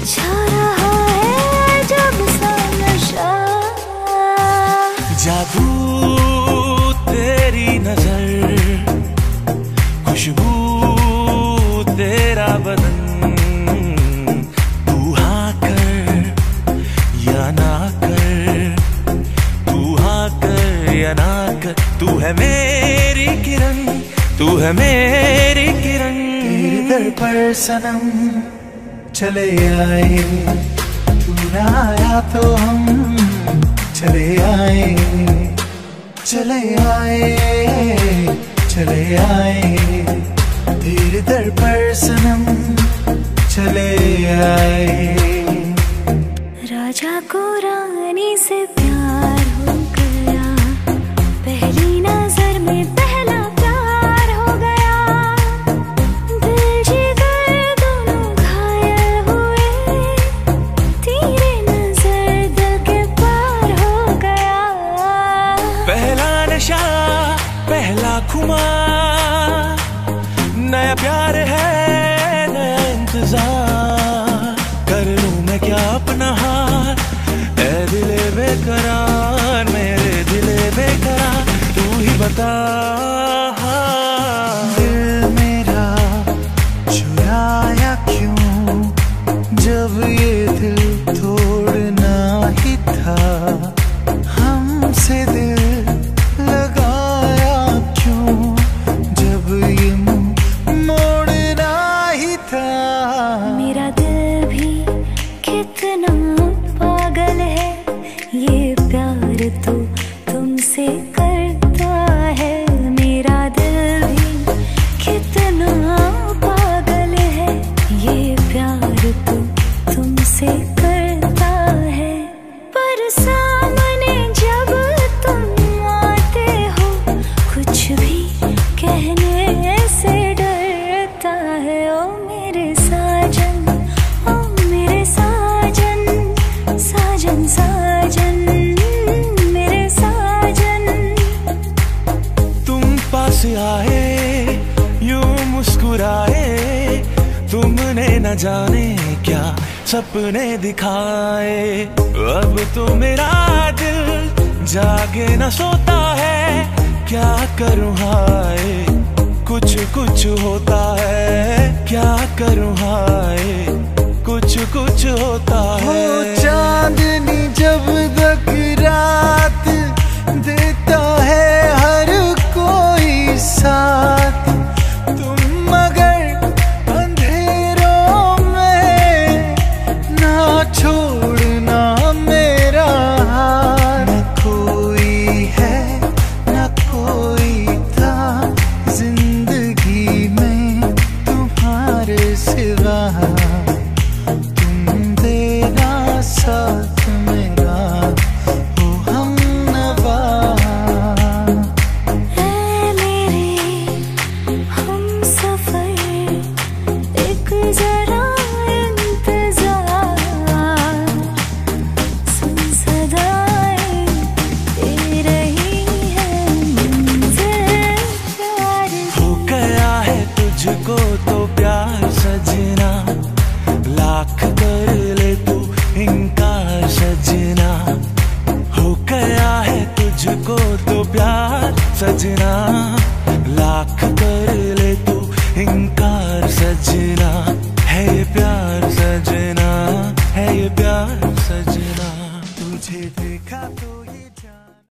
छा रहा है जब सा नशा। जादू तेरी नजर, खुशबू तेरा बदन, तू हाँ कर या ना कर, तू हाँ कर या ना कर, तू है मेरी किरण, तू है मेरी किरण। तेरे दर पर सनम चले आए, तू ना आया तो हम चले आए, चले आए, चले आए। तेरे दर पर सनम चले आए। राजा को रानी से प्यार हो गया, पहली नजर में पहला प्यार हो गया। दिल जिगर दोनों घायल हुए, तेरे नजर दिल के पार हो गया। पहला नशा पहला खुमार, नया प्यार है नया इंतजार। कर लूं मैं क्या अपना हार, ऐ दिले बेकरार, मेरे दिले बेकरार, तू ही बता। दिल मेरा चुराया क्यों, जब ये दिल तोड़ना ही था। हमसे दिल लगाया क्यों, जब ये मुंह मोड़ना ही था। मेरा दिल भी कितना पागल है, ये प्यार तो तुमसे करता है। मेरा दिल भी कितना पागल है, ये प्यार तो तुमसे करता है। पर सामने जब तुम आते हो, कुछ भी कहने से डरता है। ओ मेरे साजन, ओ मेरे साजन, साजन साजन, मेरे साजन। तुम पास आए यूं मुस्कुराए, तुमने न जाने क्या सपने दिखाए। अब तो मेरा दिल जागे न सोता है, क्या करूं हाय कुछ कुछ होता है। क्या करूं हाय कुछ कुछ होता है। हो चांदनी जब तक रात देता है हर कोई साथ, तुम मगर अंधेरों में ना छोड़ना मेरा हाथ। न कोई है न कोई था जिंदगी में तुम्हारे सिवा, तुम देना साथ मेरा हो हमनवा। ऐ मेरे हमसफर, एक जरा इंतजार, सुन सदाएं दे रही है मंजिल प्यार की। हो गया है तुझको तो प्यार सजना, लाख कर ले तू इनकार सजना। हो गया है तुझको तो प्यार सजना, लाख कर ले तू इनकार सजना। है ये प्यार सजना, है ये प्यार सजना। तुझे देखा तो